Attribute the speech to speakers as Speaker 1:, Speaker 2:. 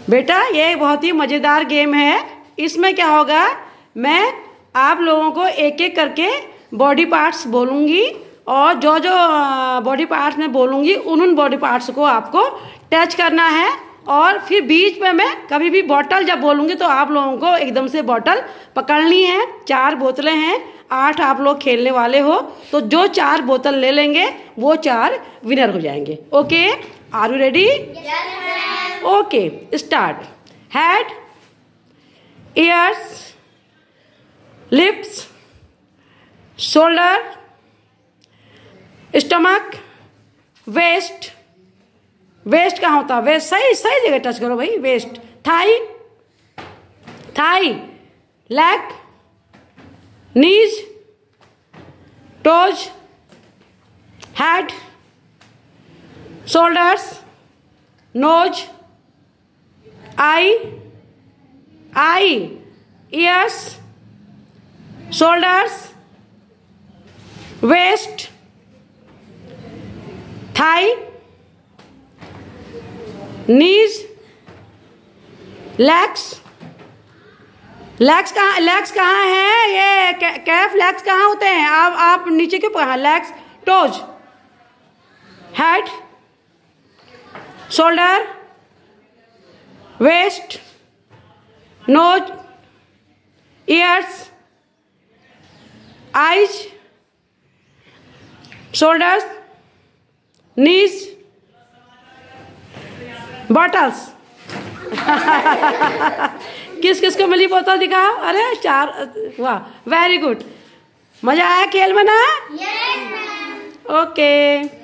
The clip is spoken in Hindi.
Speaker 1: बेटा ये बहुत ही मज़ेदार गेम है। इसमें क्या होगा, मैं आप लोगों को एक एक करके बॉडी पार्ट्स बोलूँगी और जो जो बॉडी पार्ट्स में बोलूँगी उन बॉडी पार्ट्स को आपको टच करना है। और फिर बीच में मैं कभी भी बॉटल जब बोलूँगी तो आप लोगों को एकदम से बॉटल पकड़नी है। 4 बोतलें हैं, 8 आप लोग खेलने वाले हो, तो जो 4 बोतल ले लेंगे वो 4 विनर हो जाएंगे। Okay, are you ready? Okay, start. Head, ears, lips, shoulder, stomach, waist. Waist कहाँ होता है? वेस्ट सही सही जगह टच करो भाई। Waist, thigh, thigh, leg, knees, toes, head, shoulders, nose, eye, eye, ears, shoulders, waist, thigh, knees, legs. Legs कहाँ है? ये कैफ लेग्स कहाँ होते हैं? आप नीचे के ऊपर, legs, toes, head, shoulder, waist, nose, ears, eyes, shoulders, knees, bottles. किस किस को मिली बोतल दिखाओ। अरे 4, वाह, वेरी गुड। मजा आया खेल में ना?
Speaker 2: Yes ma'am.
Speaker 1: ओके।